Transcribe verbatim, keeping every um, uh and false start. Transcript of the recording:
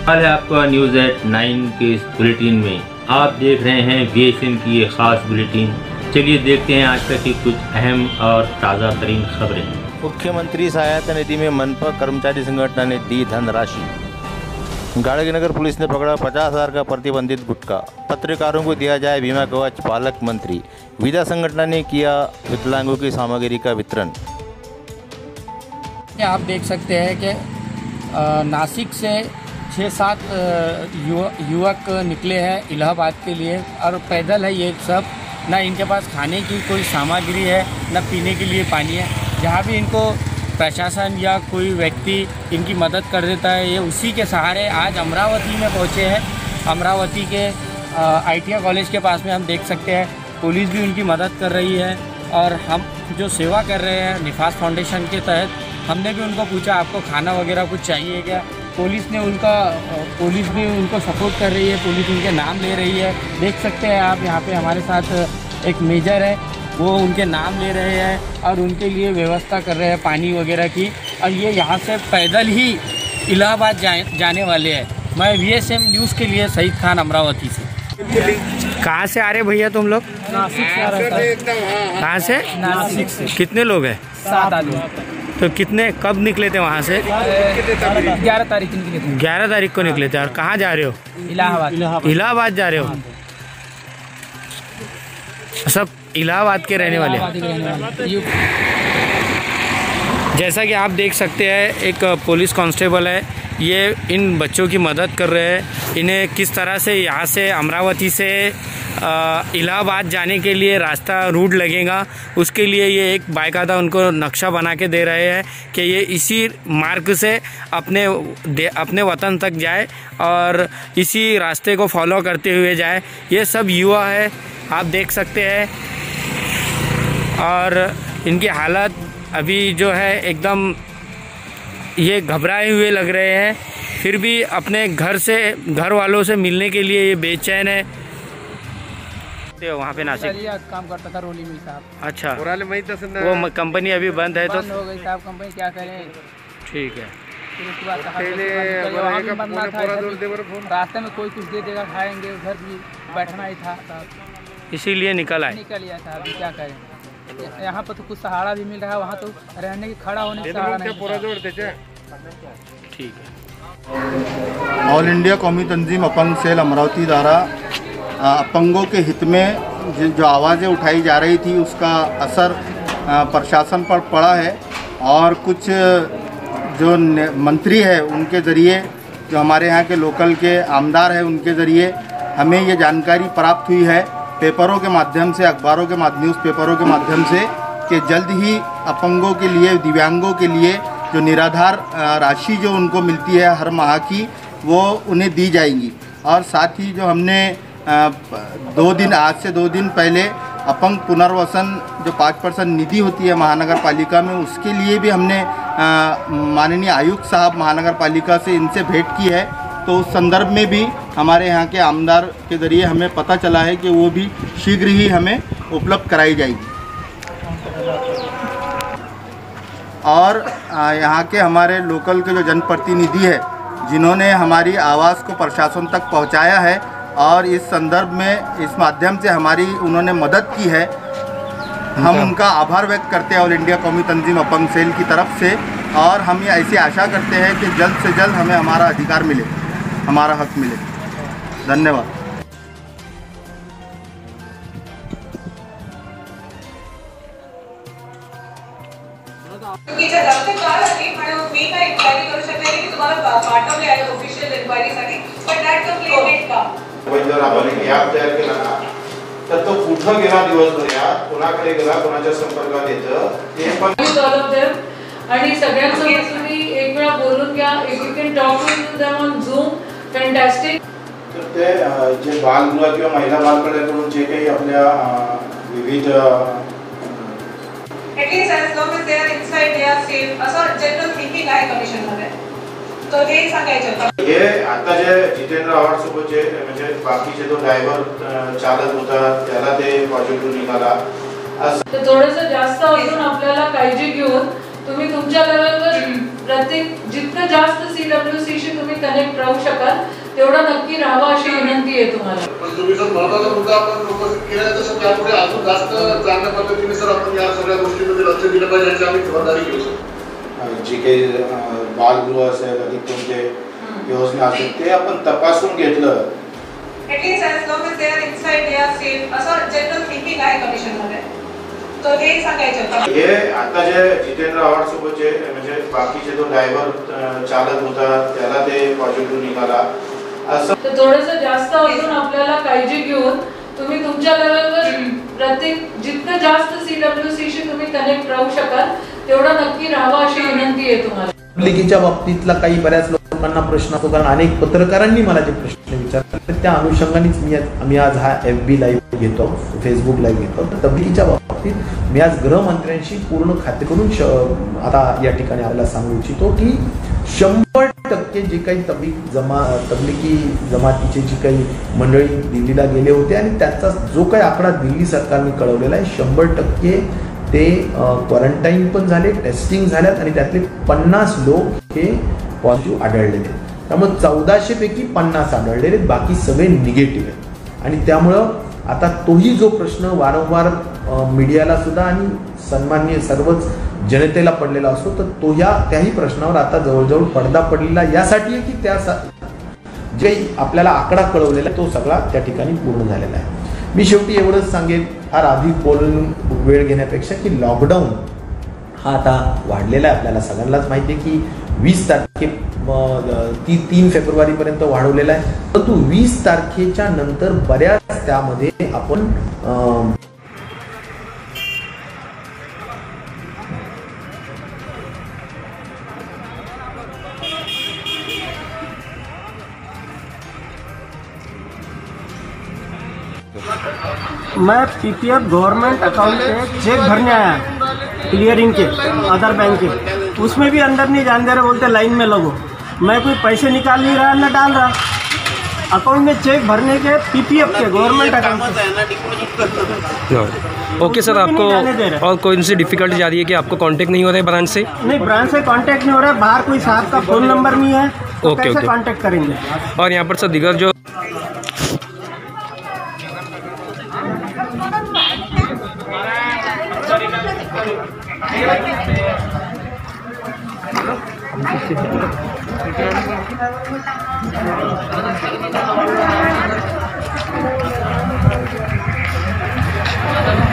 हाल है आपका news eight nine के इस बुलेटिन में आप देख रहे हैं वीएसएन की ये खास बुलेटिन। चलिए देखते हैं आज तक की कुछ अहम और ताज़ा तरीन खबरें। मुख्यमंत्री सहायता निधि में मनपा कर्मचारी संगठन ने दी धनराशि। गाड़गीनगर पुलिस ने पकड़ा पचास हजार का प्रतिबंधित गुटखा। पत्रकारों को दिया जाए बीमा कवच। पालक मंत्री विदा संगठन ने किया विकलांगों की सामग्री का वितरण। आप देख सकते हैं कि नासिक से छः सात युवक निकले हैं इलाहाबाद के लिए और पैदल है ये सब। ना इनके पास खाने की कोई सामग्री है, ना पीने के लिए पानी है। जहाँ भी इनको प्रशासन या कोई व्यक्ति इनकी मदद कर देता है, ये उसी के सहारे आज अमरावती में पहुँचे हैं। अमरावती के आईटीआई कॉलेज के पास में हम देख सकते हैं पुलिस भी उनकी मदद कर रही है। और हम जो सेवा कर रहे हैं निफास फाउंडेशन के तहत, हमने भी उनको पूछा आपको खाना वगैरह कुछ चाहिए क्या। पुलिस ने उनका पुलिस भी उनको सपोर्ट कर रही है, पुलिस उनके नाम ले रही है। देख सकते हैं आप यहाँ पे हमारे साथ एक मेजर है, वो उनके नाम ले रहे हैं और उनके लिए व्यवस्था कर रहे हैं पानी वगैरह की। और ये यहाँ से पैदल ही इलाहाबाद जा, जाने वाले हैं। मैं वीएसएन न्यूज़ के लिए सईद खान अमरावती से। कहाँ से आ रहे भैया तुम लोग? नासिक से आ रहे हैं। कहाँ से? नासिक से। कितने लोग हैं? सात आदमी। तो कितने कब निकले थे वहाँ से? ग्यारह तारीख निकले थे। ग्यारह तारीख को निकले थे। और कहाँ जा रहे हो? इलाहाबाद। इलाहाबाद जा रहे हो? सब इलाहाबाद के रहने वाले हैं। जैसा कि आप देख सकते हैं एक पुलिस कांस्टेबल है, ये इन बच्चों की मदद कर रहे हैं। इन्हें किस तरह से यहाँ से अमरावती से इलाहाबाद जाने के लिए रास्ता रूट लगेगा, उसके लिए ये एक बाकायदा उनको नक्शा बना के दे रहे हैं कि ये इसी मार्ग से अपने अपने वतन तक जाए और इसी रास्ते को फॉलो करते हुए जाए। ये सब युवा है, आप देख सकते हैं। और इनकी हालत अभी जो है एकदम ये घबराए हुए लग रहे हैं, फिर भी अपने घर से घर वालों से मिलने के लिए ये बेचैन है। वहाँ पे नासिक काम करता था रोली में साहब। अच्छा, वो कंपनी अभी बंद है तो बंद हो गई साहब कंपनी, क्या करें। ठीक है। फिर उसके बाद रास्ते में कोई कुछ दे देगा खाएंगे, उधर भी बैठना ही था साहब, इसीलिए निकल आए। निकल आया साहब, क्या करें। यहाँ पर तो कुछ सहारा भी मिल रहा है, वहाँ तो रहने की खड़ा होने की सहारा नहीं। ठीक है। ऑल इंडिया कौमी तंजीम अपंग सेल अमरावती द्वारा अपंगों के हित में जो आवाज़ें उठाई जा रही थी उसका असर प्रशासन पर पड़ा है। और कुछ जो मंत्री है उनके ज़रिए, जो हमारे यहाँ के लोकल के आमदार हैं उनके ज़रिए हमें ये जानकारी प्राप्त हुई है पेपरों के माध्यम से, अखबारों के माध्यम न्यूज़ पेपरों के माध्यम से, कि जल्द ही अपंगों के लिए, दिव्यांगों के लिए जो निराधार राशि जो उनको मिलती है हर माह की, वो उन्हें दी जाएंगी। और साथ ही जो हमने दो दिन आज से दो दिन पहले अपंग पुनर्वसन जो पाँच परसेंट निधि होती है महानगर पालिका में, उसके लिए भी हमने माननीय आयुक्त साहब महानगर पालिका से इनसे भेंट की है। तो उस संदर्भ में भी हमारे यहाँ के आमदार के ज़रिए हमें पता चला है कि वो भी शीघ्र ही हमें उपलब्ध कराई जाएगी। और यहाँ के हमारे लोकल के जो जनप्रतिनिधि है जिन्होंने हमारी आवाज़ को प्रशासन तक पहुँचाया है और इस संदर्भ में इस माध्यम से हमारी उन्होंने मदद की है, हम उनका आभार व्यक्त करते हैं ऑल इंडिया कौमी तंजीम अपंग सेल की तरफ से। और हम ये ऐसी आशा करते हैं कि जल्द से जल्द हमें हमारा अधिकार मिले, हमारा हक मिले। धन्यवाद। क्योंकि जर आमचे काल आली म्हणून मी काय इन्क्वायरी करू शकले की तुम्हाला पाठवले आहे ऑफिशियल इन्क्वायरीसाठी, पण दॅट कंप्लेंट का जर आपण एक ॲप तयार केला ना तर तो कुठं गेला दिवसभरात, कोणाकडे गेला, कोणाच्या संपर्कात येतं ते पण। आणि सगळ्यांसोबत तुम्ही एक वेळा बोलून घ्या, if you can talk to them on Zoom, fantastic. तर ते जे बालगृह किंवा महिला बालकड्याकडून जे काही आपल्या विविध at least as long as they are inside they are safe, असं जनरल थिंकिंग आहे कमिशन मध्ये, तर हे सांगायचं। हे आता जे जितेंद्र आव्हाड सोबत जे म्हणजे बाकीचे जो ड्रायव्हर चालक होता त्याला ते पॉझिटिव्ह निघाला, तर थोडंसं जास्त अजून आपल्याला काळजी घेऊन तुम्ही तुमच्या लेवलवर प्रत्येक जितकं जास्त सीडब्ल्यूसीशी तुम्ही कनेक्ट राहू शकाल तेवढं नक्की राहावं अशी विनंती आहे तुम्हाला. पण तुम्ही जर महत्त्वाचा मुद्दा आपण उपस्थित केला तर सर त्यापुढे अजून जास्त चांगल्या पद्धतीने सर आपण या सगळ्या गोष्टींमध्ये लक्ष दिलं पाहिजे याची आम्ही खबरदारी घेऊ शकतो. जी काही बालगृह असेल अधिक कोणते योजना असेल ते आपण तपासून घेतलं. At least as long as they are inside, they are safe. असं जनरल थिंकिंग आहे कमिशन मध्ये. तो हे सांगायचं. हे आता जे जितेंद्र आव्हाड सोबतचे म्हणजे बाकीचे जो ड्रायव्हर चालक होता त्याला ते पॉझिटिव्ह निघाला असं. तर थोडंसं जास्त अजून आपल्याला काळजी घेऊन तुम्ही तुमच्या लेवलवर प्रत्येक जितकं जास्त सीडब्ल्यूसीशी तुम्ही कनेक्ट राहू शकाल तेवढं नक्की राहावं अशी विनंती आहे तुम्हाला. पब्लिकीच्या बाबतीतला काही बऱ्याच लोकांना प्रश्न असतो, कारण अनेक पत्रकारांनी मला जे प्रश्न विचारले त्या अनुषंगानेच मी आम्ही आज हा एफ बी लाईव्ह घेतो, फेसबुक लाईव्ह घेतो. तब्लिकीच्या बाबतीत मी आज गृहमंत्र्यांशी पूर्ण खाते करून आता या ठिकाणी आपल्याला सांगू इच्छितो की शंभर टक्के जे काही तबलीग जमा तबलिकी जमातीचे जी काही मंडळी दिल्लीला गेले होते आणि त्याचा जो काही आकडा दिल्ली सरकारने कळवलेला आहे शंभर टक्के ते क्वारंटाईन पण झाले, टेस्टिंग झाल्यात आणि त्यातले पन्नास लोक हे पॉझिटिव्ह आढळलेले. त्यामुळे चौदाशे पैकी पन्नास आढळलेले, बाकी सगळे निगेटिव्ह आहेत. आणि त्यामुळं आता तोही जो प्रश्न वारंवार मीडियाला सुद्धा आणि सन्माननीय सर्वच जनतेला पडलेला असतो, तर तो ह्या त्याही प्रश्नावर आता जवळजवळ पडदा पडलेला यासाठी आहे की त्या जे आपल्याला आकडा कळवलेला तो सगळा त्या ठिकाणी पूर्ण झालेला आहे. मी शेवटी एवढंच सांगेन, फार अधिक बोलून वेळ घेण्यापेक्षा, की लॉकडाऊन हा आता वाढलेला आहे. आपल्याला सगळ्यांनाच माहिती आहे की वीस तारखे ती तीन फेब्रुवारीपर्यंत वाढवलेला आहे, परंतु वीस तारखेच्या नंतर बऱ्याच त्यामध्ये आपण मैं पीपीएफ गवर्नमेंट अकाउंट के चेक भरने आया क्लियरिंग के अदर बैंक के, उसमें भी अंदर नहीं जान दे रहे, बोलते लाइन में लगो. मैं कोई पैसे निकाल नहीं रहा न डाल रहा. अकाउंट में चेक भरने के पीपीएफ के government account okay okay, sir आपको और कौन सी डिफिकल्टी आ रही है कि आपको कांटेक्ट नहीं हो रहा है ब्रांच से? नहीं, ब्रांच से कांटेक्ट नहीं हो रहा है. बाहर कोई साहब का फ़ोन नंबर नहीं है, तो okay, कैसे okay. कांटेक्ट करेंगे? और यहाँ पर सर दिगर जो Thank you.